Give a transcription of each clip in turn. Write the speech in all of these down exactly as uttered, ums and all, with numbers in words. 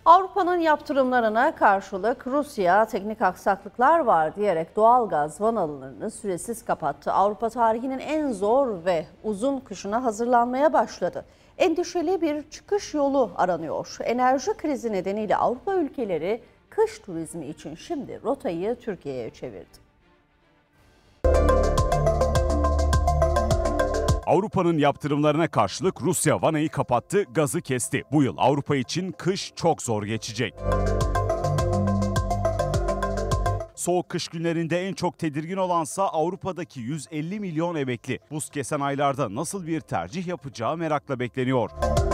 Avrupa'nın yaptırımlarına karşılık Rusya teknik aksaklıklar var diyerek doğalgaz vanalarını süresiz kapattı. Avrupa tarihinin en zor ve uzun kışına hazırlanmaya başladı. Endişeli bir çıkış yolu aranıyor. Enerji krizi nedeniyle Avrupa ülkeleri kış turizmi için şimdi rotayı Türkiye'ye çevirdi. Avrupa'nın yaptırımlarına karşılık Rusya vanayı kapattı, gazı kesti. Bu yıl Avrupa için kış çok zor geçecek. Soğuk kış günlerinde en çok tedirgin olansa Avrupa'daki yüz elli milyon emekli. Buz kesen aylarda nasıl bir tercih yapacağı merakla bekleniyor.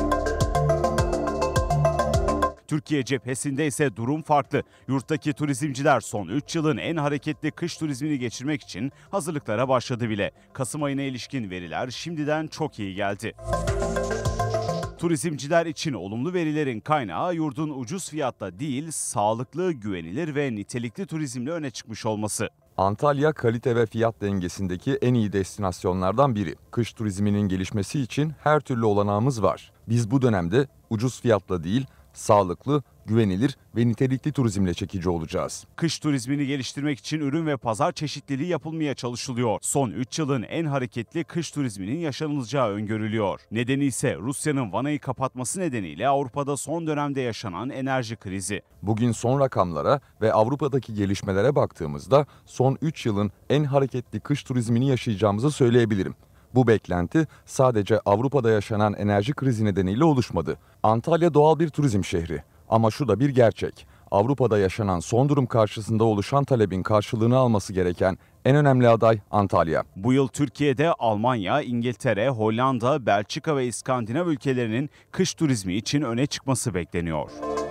Türkiye cephesinde ise durum farklı. Yurttaki turizmciler son üç yılın en hareketli kış turizmini geçirmek için hazırlıklara başladı bile. Kasım ayına ilişkin veriler şimdiden çok iyi geldi. Turizmciler için olumlu verilerin kaynağı yurdun ucuz fiyatta değil, sağlıklı, güvenilir ve nitelikli turizmle öne çıkmış olması. Antalya kalite ve fiyat dengesindeki en iyi destinasyonlardan biri. Kış turizminin gelişmesi için her türlü olanağımız var. Biz bu dönemde ucuz fiyatla değil, sağlıklı, güvenilir ve nitelikli turizmle çekici olacağız. Kış turizmini geliştirmek için ürün ve pazar çeşitliliği yapılmaya çalışılıyor. Son üç yılın en hareketli kış turizminin yaşanılacağı öngörülüyor. Nedeni ise Rusya'nın vanayı kapatması nedeniyle Avrupa'da son dönemde yaşanan enerji krizi. Bugün son rakamlara ve Avrupa'daki gelişmelere baktığımızda son üç yılın en hareketli kış turizmini yaşayacağımızı söyleyebilirim. Bu beklenti sadece Avrupa'da yaşanan enerji krizi nedeniyle oluşmadı. Antalya doğal bir turizm şehri. Ama şu da bir gerçek. Avrupa'da yaşanan son durum karşısında oluşan talebin karşılığını alması gereken en önemli aday Antalya. Bu yıl Türkiye'de Almanya, İngiltere, Hollanda, Belçika ve İskandinav ülkelerinin kış turizmi için öne çıkması bekleniyor.